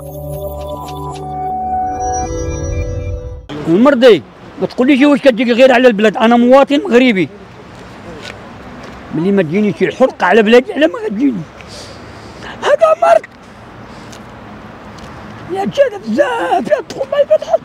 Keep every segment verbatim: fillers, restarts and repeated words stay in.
المرضي ما تقوليش واش كتجيك غير على البلاد، انا مواطن مغربي، ملي ما تجينيش الحرقه على بلادي على ما غتجيني. هذا مرض يا جاد بزاف يا تدخل ما يفتح.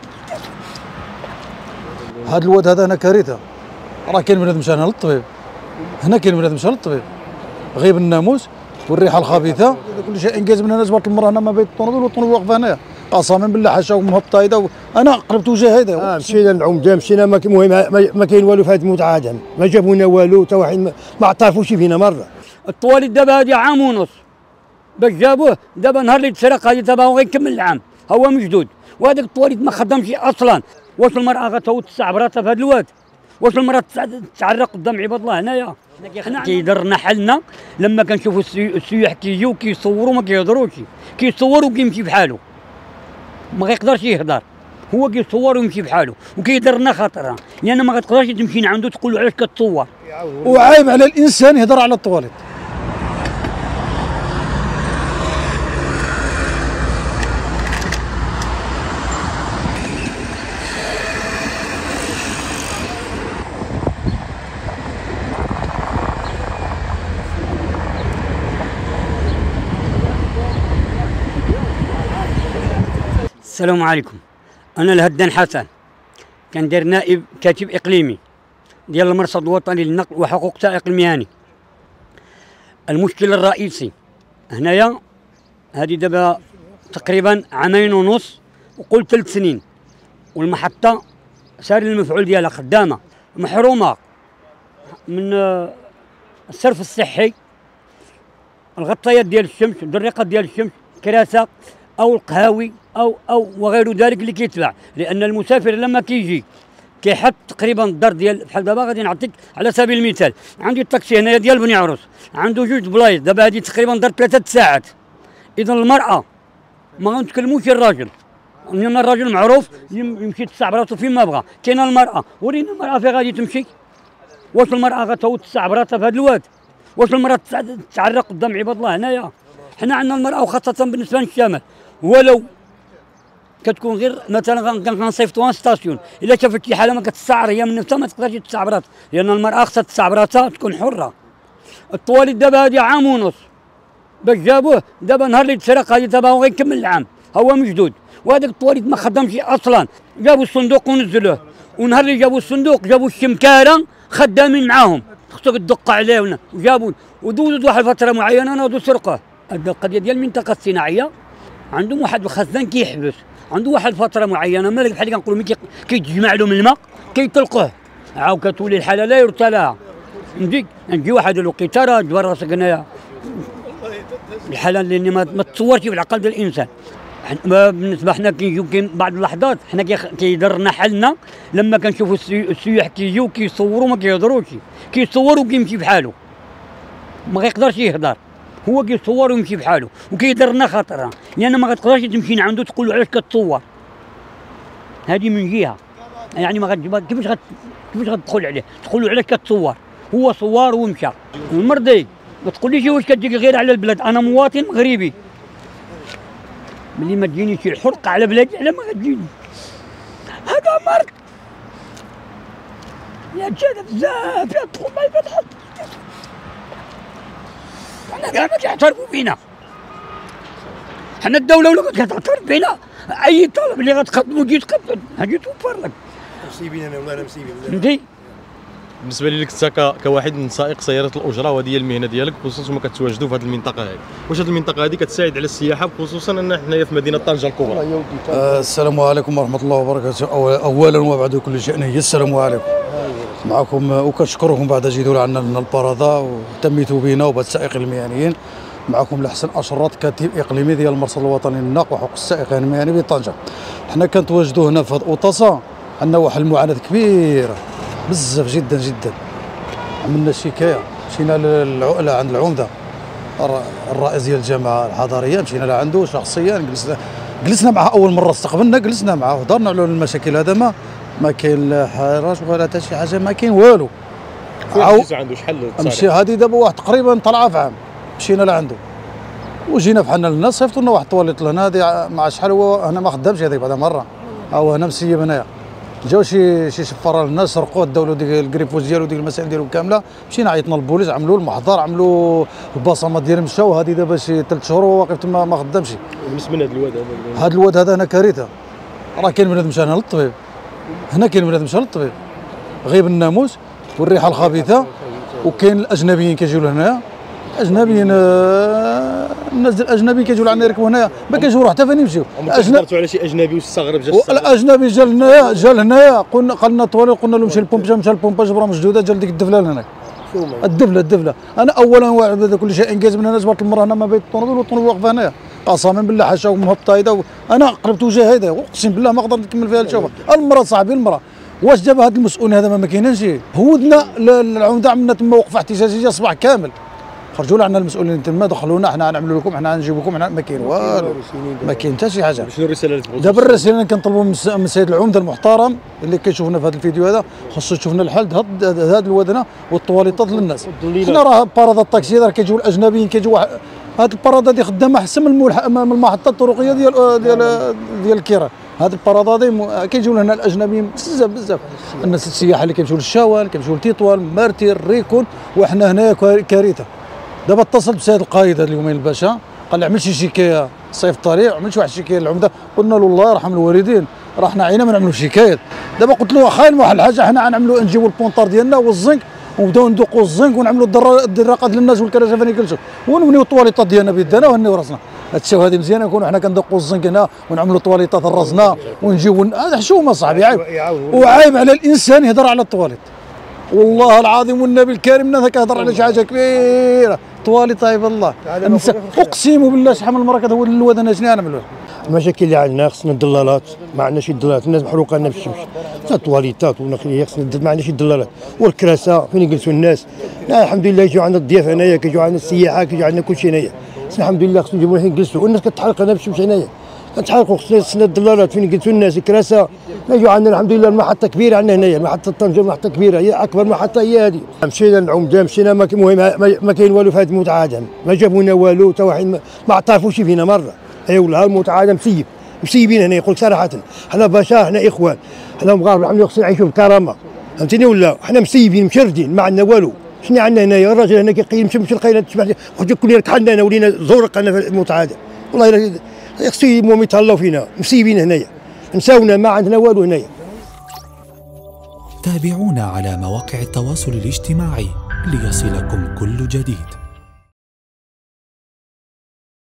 هذا الواد هذا انا كارثه، راه كاين بنادم مشى هنا للطبيب، هنا كاين بنادم مشى للطبيب، غيب الناموس والريحه الخبيثه، كل شيء انجاز من هنا. جبرت المراه هنا ما بين الطوموبيل والطوموبيل واقفه هنايا، قسما بالله حاشاهم مهبطه هيدا، انا قلبت وجه هيدا. اه مشينا للعمده، مشينا ما المهم ما كاين والو في هذه المتعه هذا، ما جابوا لنا والو حتى واحد ما اعترفوش فينا مره. الطواليت دابا هذه عام ونص باش جابوه، دابا نهار اللي تسرق هذه دابا هو غيكمل العام، هو مجدود، وهذاك الطواليت ما خدمش اصلا. واش المراه غتهوت تسع براتها في هذا الواد؟ واش المراه تعرق قدام عباد الله هنايا؟ حنا كيضرنا حالنا لما كنشوفوا السياح كيجيو كيصوروا ما كيهضروش، كيصور وكيمشي بحاله، ما غيقدرش يهضر، هو كيصور ويمشي بحاله، وكيضرنا خاطرنا، لان يعني ما غتقدرش تمشي عنده تقول له علاش كتصور. وعيب على الانسان يهضر على الطواليت. السلام عليكم، أنا الهدان حسن، كندير نائب كاتب إقليمي ديال المرصد الوطني للنقل وحقوق السائق المهني. المشكل الرئيسي هنايا هذه دابا تقريبا عامين ونص وقول ثلاث سنين، والمحطة سار المفعول ديالها خدامة محرومة من الصرف الصحي، الغطيات ديال الشمس، الدريقات ديال الشمس، كراسة او القهاوي او او وغير ذلك اللي كيتباع، لان المسافر لما كيجي كيحط تقريبا الدار ديال بحال دابا غادي نعطيك على سبيل المثال، عندي الطاكسي هنايا ديال بني عروس عنده جوج بلايص، دابا هذه تقريبا دار ثلاثه ساعات. اذا المراه ما غنتكلموش الراجل، لان الراجل معروف يمشي تسع براسو فين ما بغى، كاينه المراه، ورينا المراه فين غادي تمشي. واش المراه غتهوت تسع براسها في هذا الواد؟ واش المراه تعرق قدام عباد الله هنايا؟ حنا عندنا المراه وخاصه بالنسبه للشمال، ولو كتكون غير مثلا غنصيفطوها ستاسيون، الا شافت شي حاله ما كتستعر هي من نفسها ما تقدرش تستعبرات، لان المراه خصها تستعبراتها تكون حره. الطواليت دابا هذه عام ونص باش جابوه، دابا نهار اللي تسرق هذه دابا هو غيكمل العام، هو مجدود، وهذاك الطواليت ما خدمش اصلا. جابوا الصندوق ونزلوه، ونهار اللي جابوا الصندوق جابوا الشمكاره خدامين معاهم، خصك تدق عليه وجابوا ودوزوا واحد الفتره معينه ناضوا سرقوه. القضيه ديال المنطقه الصناعيه عندهم واحد الخزان كيحبس، عنده واحد الفتره معينه مالك بحال اللي كنقولوا ملي كيتجمع لهم الماء كيطلقوه، عاود كتولي الحاله لا يرثى لها. نجي نجي واحد الوقيته راه تجبر راسك هنايا الحاله اللي ما, ما تصورش في العقل ديال الانسان. بالنسبه حنا كيجيو كاين بعض اللحظات حنا كيضرنا حالنا لما كنشوفوا السياح كيجيو كيصوروا ما كيهضروش، كيصور وكيمشي بحاله، ما غيقدرش يهضر، هو كيصور ويمشي بحاله، وكيضرنا خاطرنا، لان ما غتقدرش تمشي عنده تقول له علاش كتصور. هذه من جهه، يعني ما غتجيبها كيفاش غت كيفاش غتدخل عليه تقول له علاش كتصور؟ هو صور ومشى. المرضي ما تقوليش واش كتجيك غير على البلاد، انا مواطن مغربي، ملي ما تجينيش الحرقه على بلادي على ما غتجيني. هذا مرض يا جاد بزاف يا تدخل ما يفتح. حنا كاع ما كيعترفوا بينا، حنا الدولة ولا كتعترف بينا، أي طلب اللي غتقدمو تجي تقدم، هاجي توفر لك. مسيبين أنا والله أنا مسيبين. فهمتي؟ بالنسبة لك أنت كواحد من سائق سيارة الأجرة وهذه هي المهنة ديالك، خصوصا ما كتواجدوا في هذه المنطقة هذه، واش هذه المنطقة هذه كتساعد على السياحة خصوصا أن حنايا في مدينة طنجة الكبرى؟ آه السلام عليكم ورحمة الله وبركاته، أولا وبعد كل شيء هي السلام عليكم. معكم وكنشكركم بعد جيتوا عندنا لنا البرادة وتميتوا بنا وبهاد السائقين المهنيين. معكم الحسن أشرط كاتب إقليمي ديال المرصد الوطني للنقل وحقوق السائقين المهني بطنجة. حنا كنتواجدوا هنا في هاد أوطاسا، عندنا واحد المعاناة كبيرة بزاف جدا جدا. عملنا شكاية، مشينا للعقلة عند العمدة الرئيس ديال الجامعة الحضرية، مشينا لعنده شخصيا، جلسنا جلسنا معاه أول مرة، استقبلنا جلسنا معاه وهضرنا على المشاكل. هذا ما ما كاين لا حراج ولا حتى شي حاجة، ما كاين والو. فين مشيتو عنده شحال؟ مشي هذه دابا واحد تقريبا طلعة في عام، مشينا لعنده وجينا بحالنا للناس صيفطوا لنا واحد الطواليط لهنا هذه مع شحال هو انا ما خدامش هذيك بعد مره او هنا مسيب هنايا. جاو شي شي شفاره للناس سرقوه داولوا ديك الكريبوز ديالو ديك المسائل ديالو كامله. مشينا عيطنا للبوليس عملوا المحضر عملوا البصمات ديالهم مشاو. هذه دابا شي ثلاث شهور وهو واقف تما ما خدامش. بالنسبه لهذا الواد هذا هذا الواد هذا هنا كارثه. راه كاين بنادم مشى هنا للطبيب هنا كاين بنادم مشى للطبيب غيب الناموس والريحه الخبيثه. وكاين الاجنبيين كيجيو لهنايا اجنبيين الناس الاجنبيين كيجيو لعنا يركبوا هنايا ما كيجيو حتى فين يمشيو. هضرتوا على شي اجنبي واستغرب جا الاجنبي جا لهنايا جا لهنايا قلنا قال لنا طوالي قلنا له مشي للبومب مشى للبومب جبرها مسدوده جا لديك الدفله لهناك. الدفله الدفله انا اولا واحد هذا كل شيء انجاز من هنا جبرت المراه هنا ما بين الطوموبيل والطوموبيل واقفه هنايا قسما بالله حاشا مهبطه هيدا. انا قلبت وجه هيدا اقسم بالله ما قدرت نكمل فيها نشوفها. المراه صاحبي المراه واش دابا هذا المسؤول هذا ما كاينش. هودنا العمده عملنا تما وقفه احتجاجيه صباح كامل. خرجوا لنا المسؤولين تما دخلونا حنا غنعملوا لكم حنا غنجيبوا لكم ما كاين والو ما كاين حتى شي حاجه. شنو الرساله اللي تبغوا؟ دابا الرساله اللي كنطلبوا من السيد العمده المحترم اللي كيشوفنا في هذا الفيديو هذا خاصو يشوفنا الحل هذا الواد هنا والطواليطات للناس. حنا راه بارادة الطاكسي راه كيجيو الاجنبيين كيجيو هذه البارادة هذه خدامه احسن من المحطه الطرقيه ديال ديال ديال الكيران. هذه البارادة هذه كيجيو لهنا الاجنبيين بزاف بزاف. الناس السياحه اللي كيمشيو للشوال كيمشيو لتطوان مارتير ريكون وحنا هنايا كارثه. دابا اتصل بسيد القايد هذا اليومين الباشا قال لي عمل شي شكايه صيف الطريق عمل شي واحد الشكايه للعمده. قلنا له الله يرحم الوالدين راه حنا عينا ما نعملوا شكايات. دابا قلت له واخا واحد الحاجه حنا غنعملوا نجيبوا البونطار ديالنا والزنك ونبداو ندوقوا الزنك ونعملوا الدراقات للناس والكراسه فين يجلسوا ونبنيو الطواليطات ديالنا بيدنا وهنيو راسنا. هادشي هذه مزيانه نكونوا حنا كندقوا الزنك هنا ونعملوا طواليطات راسنا ونجيبوا هذا حشومه صاحبي عيب. وعيب على الانسان يهضر على الطواليط والله العظيم والنبي الكريم هذا كيهضر على شي حاجه كبيره. طواليط طيب الله اقسم بالله شحال من مره كتهود الواد انا شنو نعملوا. المشاكل اللي عندنا خصنا الدلالات ما عندناش شي دلالات. الناس محروقه لنا في الشمس حتى الطواليطات ونخليه خصنا ما عندناش شي دلالات. والكراسه فين يجلسوا الناس. لا الحمد لله يجيو عندنا الضياف هنايا كيجيو عندنا السياحه كيجيو عندنا كل شيء هنايا. الحمد لله خصنا نجيبوا حين يجلسوا والناس كتحرق هنا في الشمس هنايا كنتحرقوا. خصنا الدلالات فين يجلسوا الناس الكراسه يجيو عندنا. الحمد لله المحطه كبيره عندنا هنايا محطه طنجه محطه كبيره هي اكبر محطه هي هذه. مشينا للعمده مشينا ما المهم ما كاين والو في هذه المتعه ما جابوا لنا والو حتى واحد ما اعترفوش فينا مره. اي والله المتعه مسيب مسيبين هنا يقول صراحه حنا بشر حنا اخوان حنا مغاربه الحمد لله خصنا نعيشوا بكرامه فهمتني ولا حنا مسيبين مشردين ما عندنا والو. شنو عندنا هنايا الراجل هنا كيقيم مشى مشى لقينا تسمح كل ركحنا هنا ولينا زورق انا في المتعه والله خصو المهم يتهلاو فينا مسيبين هنايا نساونا ما عندنا والو هنايا. تابعونا على مواقع التواصل الاجتماعي ليصلكم كل جديد.